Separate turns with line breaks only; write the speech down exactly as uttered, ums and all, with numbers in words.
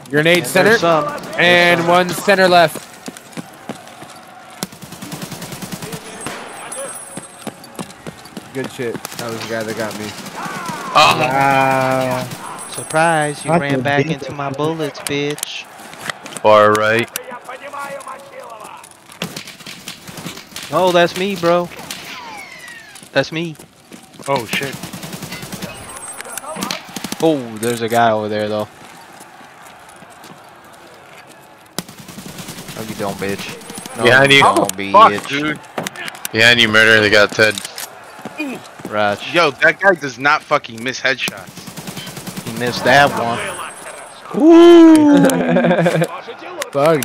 Grenade
And
center.
there's some.
And
There's some.
one center left. Good shit. That was the guy that got me.
Oh.
Ah.
Surprise, you
Not
ran
the
back
big
into my bullets, bitch.
Far right.
Oh, that's me, bro. That's me.
Oh shit.
Oh, there's a guy over there, though. No, you don't, bitch. No,
Behind you.
don't,
Fuck,
bitch.
dude.
Behind you, murder. They got Ted.
Right.
Yo, that guy does not fucking miss headshots.
He missed that one.
Fuck,